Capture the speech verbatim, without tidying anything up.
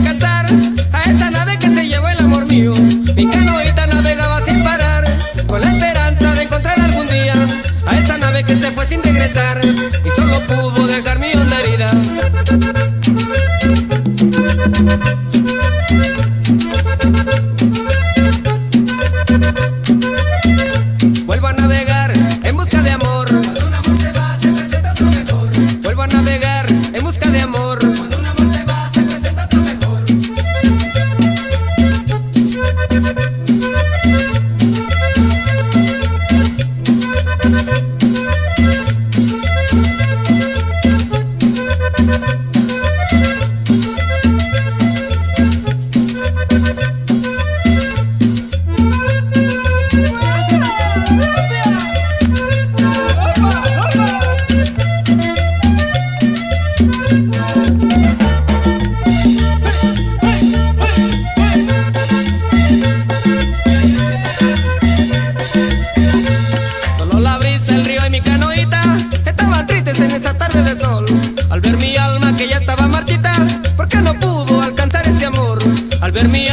de cantar a esa nave que se llevó el amor mío. Mi canoita navegaba sin parar, con la esperanza de encontrar algún día a esa nave que se fue sin regresar y solo pudo dejar mi honda herida. Vuelvo a navegar en busca de amor. Cuando un amor se va, se presenta otro mejor. Vuelvo a navegar en busca de amor. Cuando un amor se va, se presenta otro mejor. Al ver mi alma que ya estaba marchita, porque no pudo alcanzar ese amor. Al ver mi